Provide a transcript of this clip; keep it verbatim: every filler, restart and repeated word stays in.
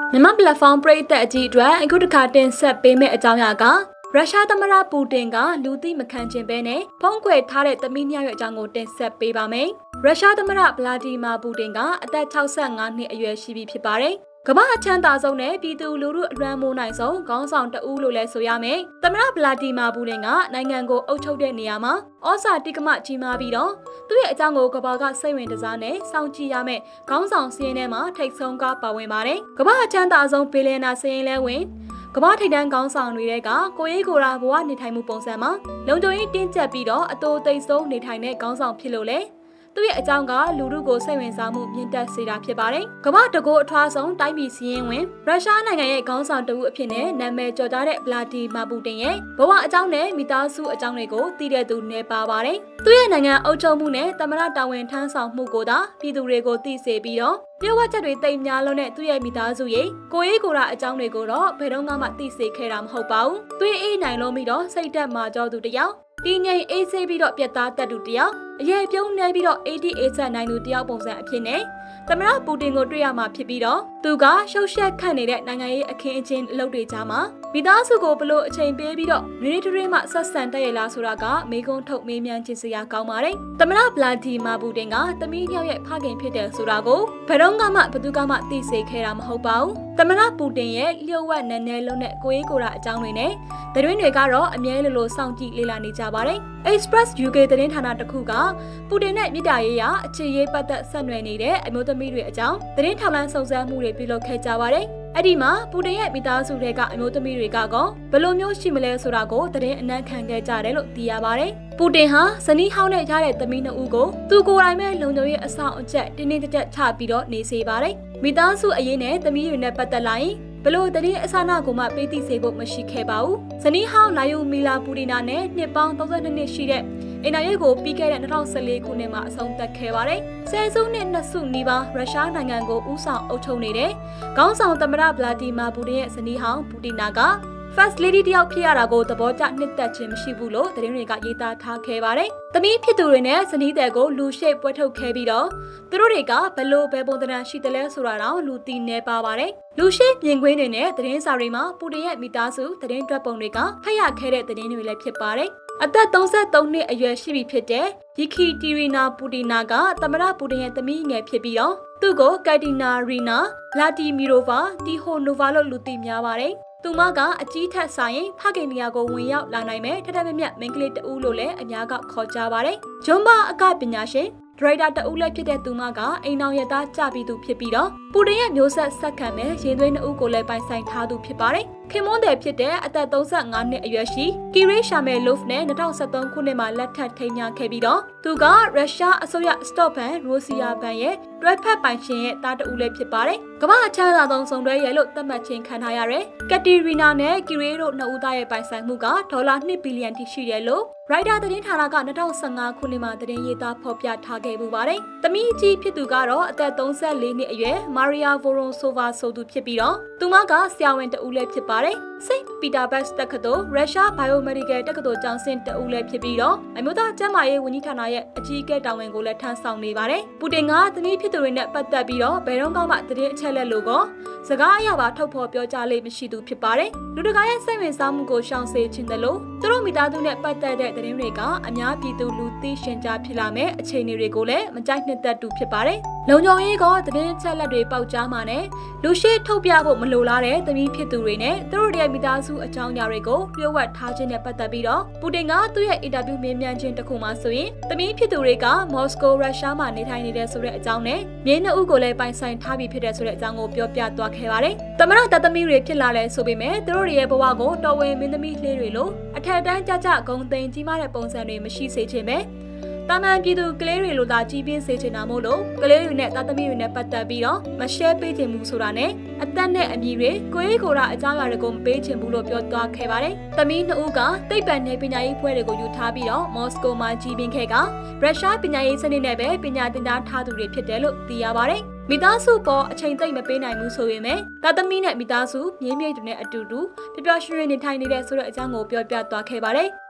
မြန်မာပလက်ဖောင်းပရိသတ်အကြီးအတွက်အခုတစ်ခါတင်ဆက်ပေးမယ့်အကြောင်းအရာကရုရှားသမ္မတပူတင်ကလူသိမခံခြင်းပဲနဲ့ဖုံးကွယ်ထားတဲ့သမီးနှစ်ယောက်ရဲ့အကြောင်းကိုတင်ဆက်ပေးပါမယ်။ရုရှားသမ္မတဗလာဒီမာပူတင်ကအသက်၆၅နှစ်အရွယ်ရှိပြီဖြစ်ပါတယ်။ကမ္ဘာအချမ်းသာဆုံးနဲ့ပြည်သူလူထုအလွှမ်းမိုးနိုင်ဆုံးခေါင်းဆောင်တဦးလို့လည်းဆိုရမယ်။သမ္မတဗလာဒီမာပူတင်ကနိုင်ငံကိုအုပ်ချုပ်တဲ့နေရာမှာဩဇာတိကမကြီးမားပြီးတော့သူ့ရဲ့အကြောင်းကိုကမ္ဘာကစိတ်ဝင်စားနဲ့စောင့်ကြည့်ရမယ့်ခေါင်းဆောင်စီးရင်ထဲမှာထိတ်ဆုံးကပါဝင်ပါတယ်။ကမ္ဘာအချမ်းသာဆုံးဘီလီယံနာစီးရင်လဲဝင်ကမ္ဘာထိပ်တန်းခေါင်းဆောင်တွေကကိုရေးကိုရာဘဝနေထိုင်မှုပုံစံမှာလုံခြုံရေးတင်းကျပ်ပြီးတော့အတိုးသိမ်းဆုံးနေထိုင်တဲ့ခေါင်းဆောင်ဖြစ်လို့လေသူ့ရဲ့အကြောင်းကလူထုကိုစိတ်ဝင်စားမှုမြင့်တက်စေတာဖြစ်ပါတယ်။ကမ္ဘာတကောအထွားဆုံးတိုင်းပြည်စီးရင်ဝင်ရုရှားနိုင်ငံရဲ့ခေါင်းဆောင်တဦးအဖြစ်နဲ့နာမည်ကျော်ကြားတဲ့ဗလာဒီမာပူတင်ရဲ့ဘဝအကြောင်းနဲ့မိသားစုအကြောင်းတွေကိုသိတဲ့သူနေပါပါတယ်။သူ့ရဲ့နိုင်ငံအုပ်ချုပ်မှုနဲ့သမ္မတတာဝန်ထမ်းဆောင်မှုကိုသာပြည်သူတွေကိုသိစေပြီးတော့ပြောဝချက်တွေတိမ်များလုံးနဲ့သူ့ရဲ့မိသားစုရဲ့ကိုရေးကိုရာအကြောင်းတွေကိုတော့ဘယ်တော့မှသိစေခဲ့တာမဟုတ်ပါဘူး။သူ့ရဲ့အေးနိုင်လုံးပြီးတော့စိတ်သက်မာကြောသူတယောက်ဒီငိမ်အေးဆေးပြီးတော့ပြတ်သားတတ်သူတယောက်အရေးပြုံးနေပြီးတော့ eighty eight ဆက်နိုင်သူတယောက်ပုံစံအဖြစ်နဲ့သမ္မတပူတင်ကိုတွေ့ရမှာဖြစ်ပြီးတော့သူကရှုပ်ရှက်ခန့်နေတဲ့နိုင်ငံရေးအခင်းအကျင်းအလုပ်တွေကြားမှာမိသားစုကိုဘလို့အချိန်ပေးပြီးတော့နွေးထွေးမှဆက်ဆံတတ်ရလားဆိုတာကမေးခွန်းထုတ်မေးမြန်းခြင်းစရာကောင်းပါတယ်။သမ္မတဗလာဒီမာပူတင်ကသမီးယောက်ရဲ့ဖခင်ဖြစ်တယ်ဆိုတာကိုဘယ်တော့မှဘသူကမှသိစေခဲ့တာမဟုတ်ပါဘူး။သမ္မတပူတင်ရဲ့လျှို့ဝှက်နည်းနည်းလုံးနဲ့ကိုရေးကိုရာအကြောင်းတွေနဲ့သတင်းတွေကတော့အမြဲလိုလိုစောင့်ကြည့်လေ့လာနေကြပါတယ်။ Express ယူ ကေ သတင်းဌာနတစ်ခုကပူတင်နဲ့မြစ်တာရေးရအခြေရေးပတ်သက်ဆက်နွယ်နေတဲ့အမျိုးသမီးတွေအကြောင်းသတင်းထောက်လှမ်းစုံစမ်းမှုတွေပြုလုပ်ခဲ့ကြပါတယ်။အဲ့ဒီမှာပူတင်ရဲ့မိသားစုတွေကအမျိုးသမီးတွေကကောဘယ်လိုမျိုးရှိမလဲဆိုတာကိုသတင်းအနက်ခံခဲ့ကြတယ်လို့သိရပါတယ်။ပူတင်ဟာဇနီးဟောင်းနဲ့ရတဲ့သမီးနှစ်ဦးကိုသူကိုယ်တိုင်ပဲလုံခြုံရေးအဆောင်အကျက်တင်းတင်းကြပ်ကြပ်ချပြီးတော့နေစေပါတယ်။မိသားစုအရေးနဲ့သမီးတွေနဲ့ပတ်သက်လာရင်ဘလို့တည်းအစနာကိုမှပေးသိစေဖို့မရှိခဲ့ပါဘူး။ဇနီးဟောင်းလာယိုမီလာပူတီနာနဲ့နှစ်ပေါင်း၃၂နှစ်ရှိတဲ့အင်နာရဲကိုပြီးခဲ့တဲ့၂၀၁၄ခုနှစ်မှာအဆုံးသတ်ခဲ့ပါတယ်။ဆယ်စုနှစ်နှစ်စုနီးပါးရုရှားနိုင်ငံကိုဦးဆောင်အုပ်ချုပ်နေတဲ့ခေါင်းဆောင်သမ္မတဗလာဒီမာပူတင်ရဲ့ဇနီးဟောင်းပူတီနာက First Lady တယောက်ဖြစ်ရတာကိုသဘောကျနှစ်သက်ခြင်းမရှိဘူးလို့သတင်းတွေကရေးသားထားခဲ့ပါတယ်။သမီးဖြစ်သူတွေနဲ့ဇနီးတဲ့ကိုလူရှိပွဲထုတ်ခဲ့ပြီးတော့သူတို့တွေကဘလို့ဘယ်ပုံသဏ္ဍာန်ရှိတယ်လဲဆိုတာတော့လူသိနေပါပါတယ်။လူရှိမြင်ကွင်းတွေနဲ့သတင်းစာတွေမှာပူတင်ရဲ့မိသားစုသတင်းတွက်ပုံတွေကဖတ်ရခဲ့တဲ့သတင်းတွေလည်းဖြစ်ပါတယ်။အသက်၃၃နှစ်အရွယ်ရှိပြီဖြစ်တဲ့ယီခီတီရီနာပူတီနာကသမ္မတပူတင်ရဲ့သမီးငယ်ဖြစ်ပြီးတော့သူ့ကိုကက်တီနာရီနာလာတီမီရိုဗာတီဟိုနိုဗာလို့လူသိများပါတယ်။သူမကအကြီးထက်ဆိုင်ဖခင်နေရာကိုဝင်ရောက်လာနိုင်မဲ့ထထမြက်မြက်မိန်းကလေးတဦးလို့လည်းအများကခေါ်ကြပါတယ်။ဂျွန်ဘာအကပညာရှင်ဒရိုက်တာတဦးလည်းဖြစ်တဲ့သူမကအိမ်အောင်ရသားကြပြီးသူဖြစ်ပြီးတော့ပူတင်ရဲ့မျိုးဆက်ဆက်ခံမဲ့ရင်သွေးနှစ်ဦးကိုလည်းပိုင်ဆိုင်ထားသူဖြစ်ပါတယ်။ခင်မွန်းတယ်ဖြစ်တဲ့အသက်၃၅နှစ်အရွယ်ရှိကီရေးရှာမဲလော့ဖ်နဲ့၂၀၁၃ခုနှစ်မှာလက်ထပ်ထိန်းညာခဲ့ပြီးတော့သူကရုရှားအစိုးရစတော့ဘန်ရိုစီယာဘန်ရဲ့တွဲဖက်ပိုင်ရှင်ရဲ့တားတဦးလည်းဖြစ်ပါတယ်။ကမ္ဘာအချမ်းသာဆုံးစုံတွဲရဲ့လို့သတ်မှတ်ခြင်းခံထားရတဲ့ကက်တီရီနာနဲ့ကီရေးတို့နှစ်ဦးသားရဲ့ပိုင်ဆိုင်မှုကဒေါ်လာ၂ဘီလီယံထိရှိတယ်လို့ရိုက်တာသတင်းဌာနက၂၀၁၅ခုနှစ်မှာသတင်းရေးသားဖော်ပြထားခဲ့ပူပါတယ်။သမီးကြီးဖြစ်သူကတော့အသက်၃၄နှစ်အရွယ်မာရီယာဗိုရွန်ဆိုဗာဆိုသူဖြစ်ပြီးတော့သူမကဆရာဝန်တဦးလည်းဖြစ်ပါတယ်။စိန့်ပီတာဘတ်တက္ကသိုလ်ရုရှားဘိုင်ယိုမက်ဒီကယ်တက္ကသိုလ်ကျောင်းဆင်းတဦးလည်းဖြစ်ပြီးတော့အမျိုးသားကျန်းမာရေးဝန်ကြီးဌာနရဲ့အကြီးအကဲတာဝန်ကိုလည်းထမ်းဆောင်နေပါတယ်။ပူတင်ကသမီးဖြစ်သူတွေနဲ့ပတ်သက်ပြီးတော့ဘယ်တော့မှသတင်းအချက်လက်လို့ကောစကားအရပါထုတ်ဖော်ပြောကြားလေးမရှိသူဖြစ်ပါတယ်။လူတကာရဲ့စိတ်ဝင်စားမှုကိုရှောင်စေခြင်းတယ်လို့သူတို့မိသားစုနဲ့ပတ်သက်တဲ့သတင်းတွေကအများပြည်သူလူသိရှင်ကြားဖြစ်လာမဲ့အခြေအနေတွေကိုလည်းမကြိုက်နှစ်သက်သူဖြစ်ပါတယ်။လုံခြုံရေးကသတင်းချက်လက်တွေပေါက်ကြားမှာနဲ့လူရှိထုတ်ပြဖို့မလိုလားတဲ့သမီးဖြစ်သူတွေနဲ့သူတို့ရဲ့မိသားစုအကြောင်းအရာတွေကိုလျှို့ဝှက်ထားခြင်းနဲ့ပတ်သက်ပြီးတော့ပူတင်ကသူ့ရဲ့အင်တာဗျူးမေးမြန်းခြင်းတစ်ခုမှာဆိုရင်သမီးဖြစ်သူတွေကမော်စကိုရုရှားမှာနေထိုင်နေတဲ့ဆိုတဲ့အကြောင်းနဲ့မြေနှုတ်ကိုလည်းပိုင်ဆိုင်ထားပြီးဖြစ်တဲ့ဆိုတဲ့အကြောင်းကိုပြောပြသွားခဲ့ပါတယ်။သမ္မတတပ်သမီးတွေဖြစ်လာလဲဆိုပေမဲ့သူတို့ရဲ့ဘဝကိုတော်ဝင်မင်းသမီးလေးတွေလိုအထက်တန်းကြကြဂုံသိမ်းကြီးမားတဲ့ပုံစံတွေမရှိစေချင်ပဲတာမန်ပြည်သူကလေးတွေလိုသာကြီးပြင်းစေချင်တာမို့လို့ကလေးတွေနဲ့တာသမီတွေနဲ့ပတ်သက်ပြီးတော့မရှယ်ပေးချင်ဘူးဆိုတာနဲ့အသက်နဲ့အမည်တွေကိုရေးကိုရာအကြောင်းအရာတွေကိုမပေးချင်ဘူးလို့ပြောသွားခဲ့ပါတယ်။သမီးနှစ်ဦးကသိပ္ပံနဲ့ပညာရေးဘွဲတွေကိုယူထားပြီးတော့မော်စကိုမှာကြီးပြင်းခဲ့ကရုရှားပညာရေးစနစ်နဲ့ပဲပညာသင်ကြားထားသူတွေဖြစ်တယ်လို့သိရပါတယ်။မိသားစုပေါ်အချိန်သိမ့်မပေးနိုင်ဘူးဆိုရင်ပဲတာသမီနဲ့မိသားစုမြင်းမြစ်တွေနဲ့အတူတူပျော်ပျော်ရွှင်ရွှင်နေထိုင်နေတဲ့ဆိုတဲ့အကြောင်းကိုပြောပြသွားခဲ့ပါတယ်။